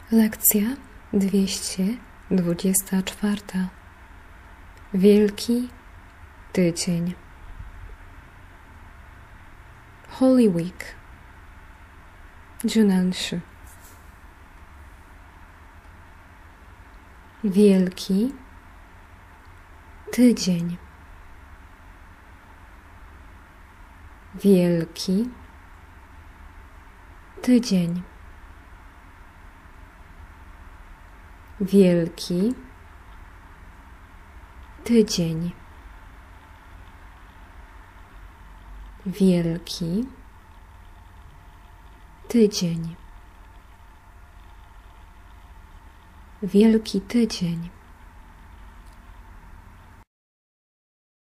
Lekcja 224. Wielki Tydzień. Holy Week. Junanshi. Wielki Tydzień. Wielki Tydzień. Wielki Tydzień. Wielki Tydzień. Wielki Tydzień.